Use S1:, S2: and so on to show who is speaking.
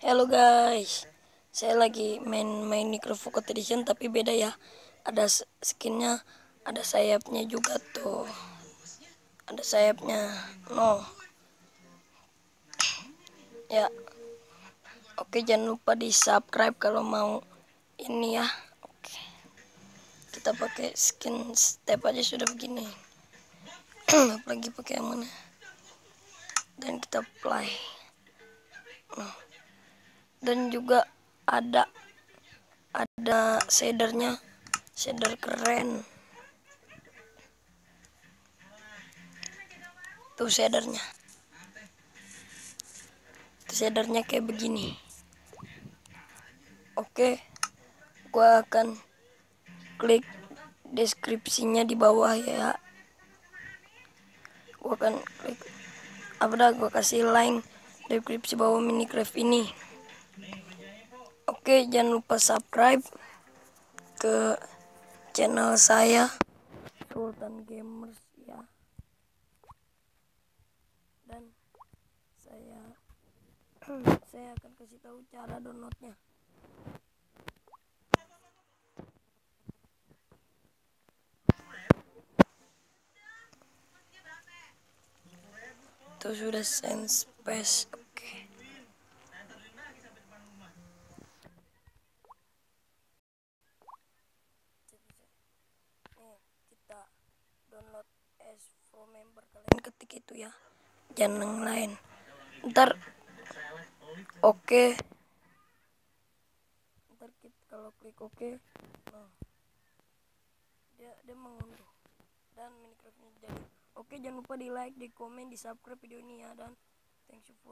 S1: Halo guys, saya lagi main Minecraft Edition tapi beda ya. Ada skinnya, ada sayapnya juga tuh. Ada sayapnya, no. Ya, oke jangan lupa di subscribe kalau mau ini ya. Oke, kita pakai skin step aja sudah begini. Apalagi pakai yang mana? Dan kita play. Nah, dan juga ada shadernya, shader keren tuh shadernya kayak begini. Oke, gua akan klik deskripsinya di bawah ya. Gua akan klik gua kasih link deskripsi bawah Minecraft ini. Oke, jangan lupa subscribe ke channel saya Sultan Gamers ya. Dan saya akan kasih tahu cara downloadnya. Itu sudah send space. Oke. Nih, kita download as from member, kalian ketik itu ya. Jangan yang lain. Ntar oke. Ntar kita kalau klik oke, nah, dia mengunduh dan Minecraftnya jadi. Oke, jangan lupa di like, di komen, di subscribe video ini ya, dan thanks you for